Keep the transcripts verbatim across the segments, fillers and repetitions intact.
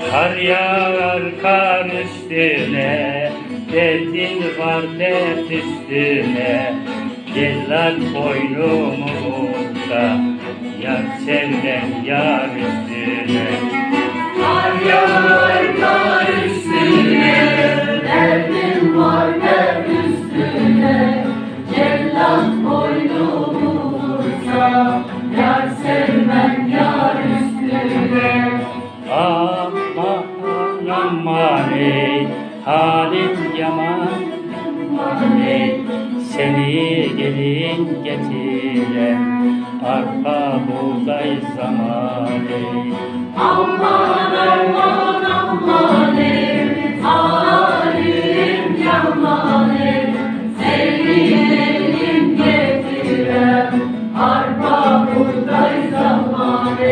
Kar yağar kar üstüne, derdin var dert üstüne. Cellat boynumuzda, yar sevden yar üstüne. Kar yağar kar üstüne, derdin var dert üstüne. Cellat boynumuzda, yar sevmen yar üstüne. Aman aman ey, halim yaman aman ey. Seni gelin getiren arpa buğday zamanı. Aman aman aman ey, halim yaman ey. Seni gelin getiren arpa buğday zamanı.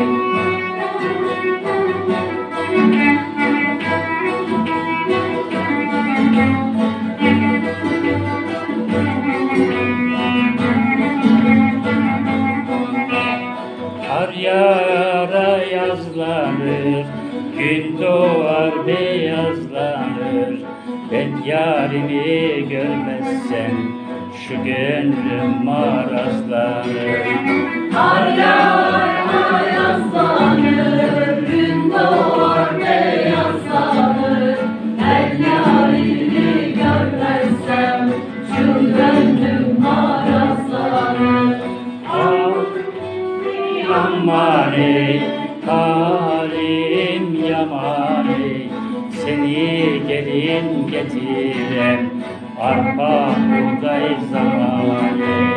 Kar yağar yazlanır, gün doğar beyazlanır. Ben yarimi görmezsem şu gönlüm marazlanır. Kar yağar yazlanır, gün doğar beyazlanır. Ben yarimi görmezsem şu gönlüm marazlanır. Aman ey, halim yaman ey. Seni gelin getiren arpa buğday zamanı.